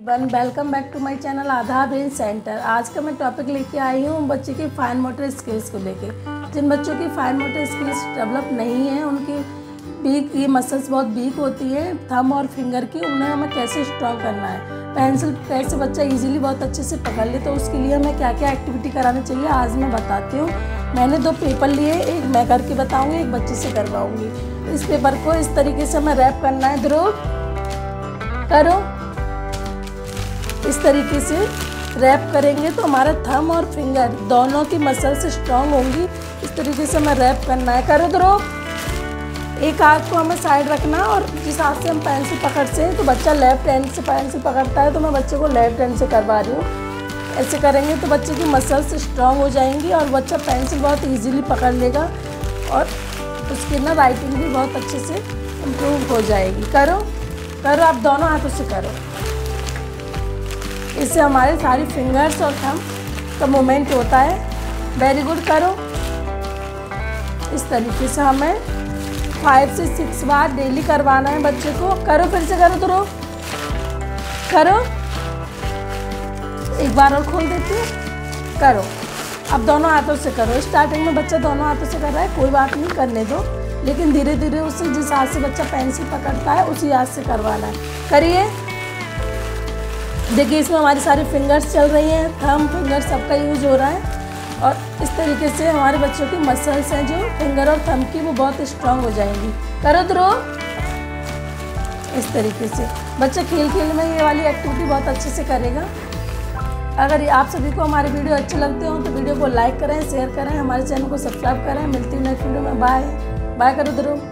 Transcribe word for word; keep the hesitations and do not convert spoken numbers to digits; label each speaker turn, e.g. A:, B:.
A: One welcome back to my channel Aadhaar brain centre. आज का मैं टॉपिक लेके आई हूँ बच्चे की फाइन मोटर स्किल्स को लेके। जिन बच्चों की फाइन मोटर स्किल्स डेवलप नहीं है, उनकी वीक ये मसल्स बहुत वीक होती है थंब और फिंगर की, उन्हें हमें कैसे स्ट्रॉन्ग करना है, पेंसिल कैसे बच्चा इजीली बहुत अच्छे से पकड़ ले, तो उसके लिए हमें क्या क्या एक्टिविटी करानी चाहिए आज मैं बताती हूँ। मैंने दो पेपर लिए, एक मैं करके बताऊँगी, एक बच्चे से करवाऊँगी। इस पेपर को इस तरीके से हमें रैप करना है। ध्रुव करो, इस तरीके से रैप करेंगे तो हमारा थंब और फिंगर दोनों की मसल्स स्ट्रॉन्ग होंगी। इस तरीके से हमें रैप करना है। करो ध्रुव। एक हाथ को हमें साइड रखना और जिस हाथ से हम पेंसिल पकड़ते हैं, तो बच्चा लेफ्ट हैंड से पेंसिल पकड़ता है, तो मैं बच्चे को लेफ्ट हैंड से करवा रही हूँ। ऐसे करेंगे तो बच्चे की मसल्स स्ट्रॉन्ग हो जाएंगी और बच्चा पेंसिल बहुत ईजीली पकड़ लेगा और उसकी ना राइटिंग भी बहुत अच्छे से इम्प्रूव हो जाएगी। करो करो आप दोनों हाथों से करो। इससे हमारे सारी फिंगर्स और थंब का मूवमेंट होता है। Very good. करो। इस तरीके से हमें फाइव से सिक्स बार डेली करवाना है बच्चे को। करो, फिर से करो। तो करो, एक बार और खोल देती हूँ। करो। अब दोनों हाथों से करो। स्टार्टिंग में बच्चा दोनों हाथों से कर रहा है, कोई बात नहीं, करने दो, लेकिन धीरे धीरे उससे जिस हाथ से बच्चा पेंसिल पकड़ता है उसी हाथ से करवाना है। करिए। देखिए इसमें हमारी सारी फिंगर्स चल रही हैं, थंब फिंगर सबका यूज हो रहा है और इस तरीके से हमारे बच्चों की मसल्स हैं जो फिंगर और थंब की, वो बहुत स्ट्रांग हो जाएंगी। करो ध्रुव। इस तरीके से बच्चा खेल खेल में ये वाली एक्टिविटी बहुत अच्छे से करेगा। अगर आप सभी को हमारे वीडियो अच्छे लगते हो तो वीडियो को लाइक करें, शेयर करें, हमारे चैनल को सब्सक्राइब करें। मिलती हूँ नेक्स्ट वीडियो में। Bye bye. करो ध्रुव।